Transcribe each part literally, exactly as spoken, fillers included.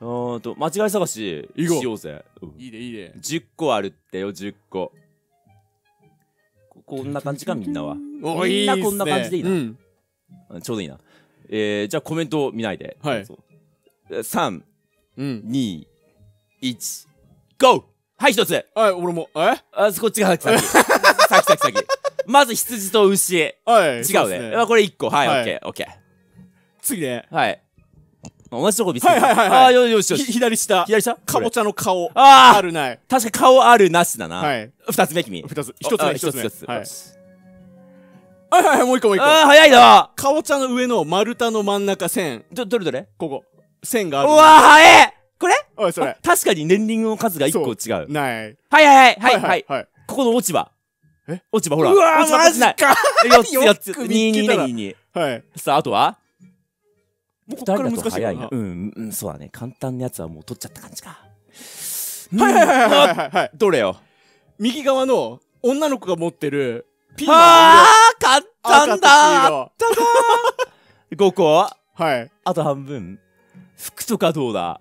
ーんと、間違い探し行こうしようぜ。うんいいねいいね。 じゅっこあるってよ、じゅっこ。ここんな感じか、みんなは。 おみんなーいいっすねこんな感じでいいなうんうんちょうどいいな。えー、じゃあコメント見ないで。 はいそう。さん、 うんに、いち、ゴーはい、一つはい俺もえあ、こっちが先、先。先、先、先。まず羊と牛。 はい違うそうっすね。あこれいっこ。はい、オはいッケー、オッケ次ねー。はい。同じとこ見せて。 はいはいはいはいあー、よしよしよひし。 左下左下かぼちゃの顔あーあるない確かに顔あるなしだな。 はい二つ目、君。 二つ一つあ目一つ目一つ。 はいよしはいはいはいもう一個もう一個あー、早いなかぼちゃの上の丸太の真ん中線ど、どれどれここ線があるうわー、早いこれおいそれあ確かに年輪の数がいっこ違う。 ないはいはいはい、はい、はい。 はいここの落ち葉。 え落ち葉、ほら。 うわー落ち葉こっちないかよっつ、よっつ。 よく見に、にね、 つけたらに、に。 はいさあ、あとはもうこっから難しいかな早いな。うん、うん、そうだね。簡単なやつはもう取っちゃった感じか。 はいはいはいはいはいはいどれよ。 右側の女の子が持ってるピーマンあー、簡の単色だ赤と黄色ごこはいあと半分。服とかどうだ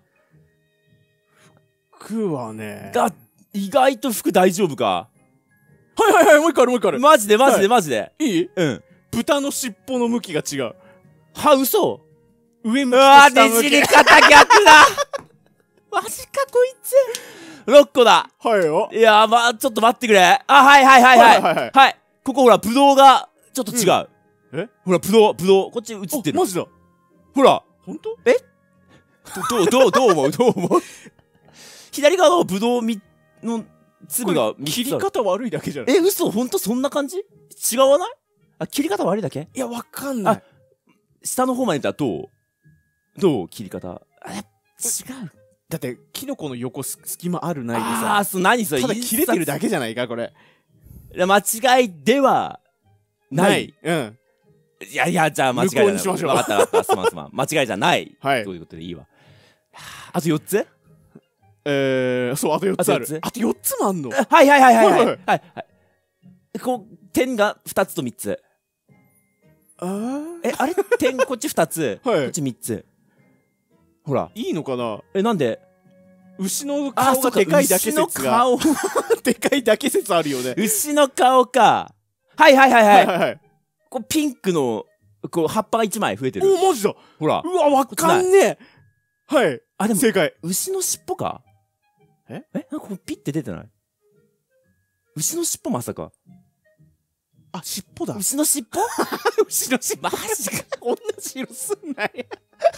服はねが、意外と服大丈夫かはいはいはいもう一個あるもう一個あるマジでマジはいでマジで。 いいうん。 豚の尻尾の向きが違うは、嘘上向きとうわー、 下向きねじり方逆だマジかこいつろっこだはいよいやー、まあ、ちょっと待ってくれ。あ、はいはいはいはい。 はいはいはいはい。ここほら、ブドウが、ちょっと違う。 うんえほら、ブドウ、ブドウ。こっち映ってる。 マジだほら。 本当ど、どう、どう、どう思うどう思う左側のブドウみ、の粒がみっつ切りある方悪いだけじゃないえ、嘘ほんとそんな感じ違わないあ、切り方悪いだけいやわかんない下の方まで見たらどうどう切り方あ、やっぱ違う。 だってキノコの横す隙間あるないであさー、そう、何それただ切れてるだけじゃないかこれいや間違いではない。 うんいやいや、じゃあ間違いじゃない。 無効にしましょうわかったわかった。すまんすまん。間違いじゃない。 はいということでいいわ。あとよっつえー、そうあとよっつあるあとよっつあとよっつもあんのはいはいはいはいはい。 はいはいはい。こう、点がふたつとみっつ。 あーえ、あれ点こっちふたつ。 はいこっちみっつ。ほら。 いいのかなえ、なんで牛のあ、 顔そうか。 がでかいだけ牛の説が顔。 でかいだけ説あるよね牛の顔か。はいはいはいはい。 はいはいこうピンクの、こう葉っぱがいちまい増えてる。 おマジだほら。 うわわかんねえはいあ、でも、 正解牛の尻尾かええなんかこうピッて出てない牛の尻尾まさか。 あ尻尾だ牛の尻尾牛の尻尾マジか。 同じ色すんなようー、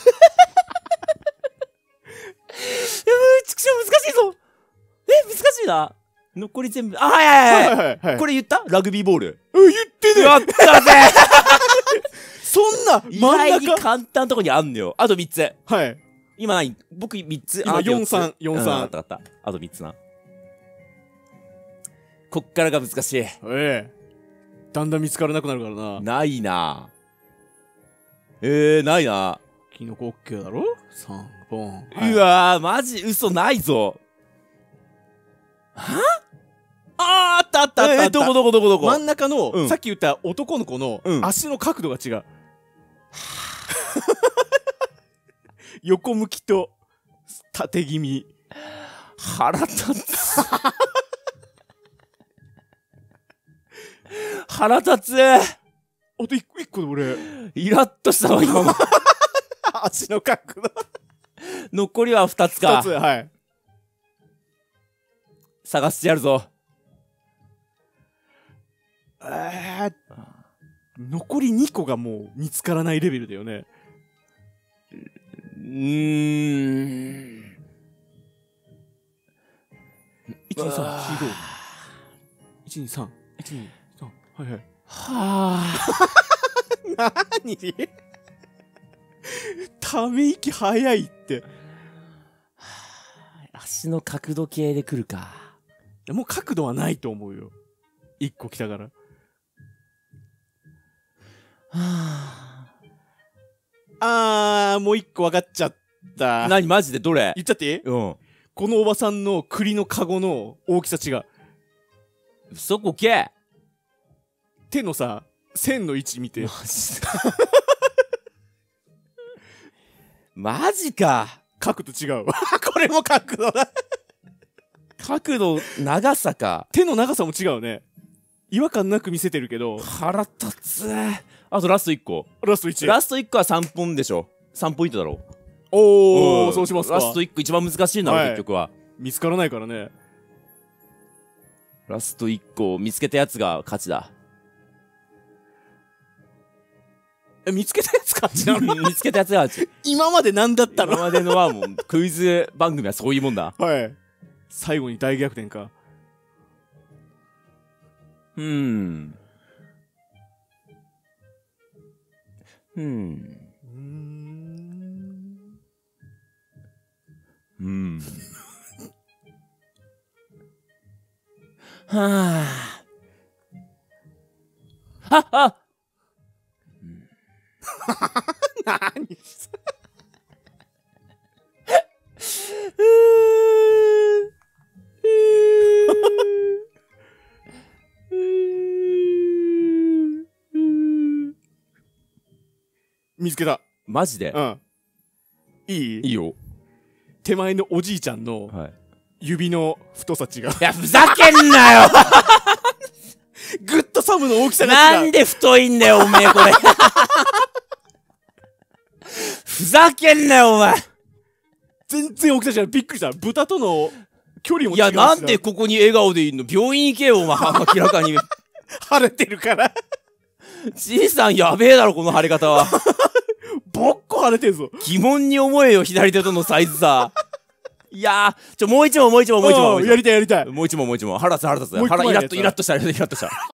ちくしょう難しいぞえ、難しいな残り全部。あ、はいはいはい。 はいはいこれ言ったラグビーボール。 うん言ってねやったぜそんな意真外にん中簡単なとこにあんのよ。あとみっつ。 はい今何僕みっつ。 今あよんさんよっつよんさんうんあったあった。あとみっつな。こっからが難しい。 ええだんだん見つからなくなるからなないなえー、ないなキノコオッケーだろさんぼんうわー、マジ嘘ないぞ。 あーあったあったあったあったえー、どこどこどこどこ真ん中の、 うんさっき言った男の子のうん足の角度が違う、横向きと縦気味腹立つ。腹立つ。 あと一個一個で俺イラッとしたわ、今の。 足の角度残りはふたつか二つ。はい探してやるぞ。 えー、残りにこがもう見つからないレベルだよねうーん。 いちにさんうわーひどいいちにさんいちにさんはいはいはあ。 何ため息早いって足の角度系で来るか。 いやもう角度はないと思うよいっこ来たからはあーもういっこ分かっちゃったあ。何マジでどれ言っちゃっていいうん。 このおばさんの栗のカゴの大きさ違うそこけ手のさ線の位置見てマジでマジか。 角度違うわ。これも角度だ。 角度、長さか。 手の長さも違うね。違和感なく見せてるけど。 腹立つ。あとラストいっこ。 ラストいち。 ラストいっこはさんぽんでしょ。さんポイントだろ。 おー、そうしますか。 ラストいっこ一番難しいな、 はい結局は。 見つからないからね。 ラストいっこを見つけたやつが勝ちだ。 え、見つけたやつ勝ちなの？ 見つけたやつが勝ち。 今まで何だったの？ 今までのはもうクイズ番組はそういうもんだ。 はい。最後に大逆転か。 うーん。うーん。 うーん。 うーん。はあ。ああ何見つけた。 マジでうん。いい？ いいよ。 手前のおじいちゃんのはい。 指の太さ違う。 いや、ふざけんなよグッドサムの大きさが違う。 なんで太いんだよ、おめえこれ。ふざけんなよ、お前。 全然大きさ違う。びっくりした。豚との距離も違うし。 いや、なんでここに笑顔でいんの？病院行けよ、お前。明らかに。 腫れてるから。 じいさんやべえだろ、この腫れ方は。 ぼっこ腫れてるぞ。 疑問に思えよ、左手とのサイズさ。いやー、ちょ、もう一問、もう一問、もう一問。 やりたいやりたい。 もう一問、もう一問。腹立つ、腹立つ。 もう一個前のやつ腹イラッと、イラッとした、イラッとした。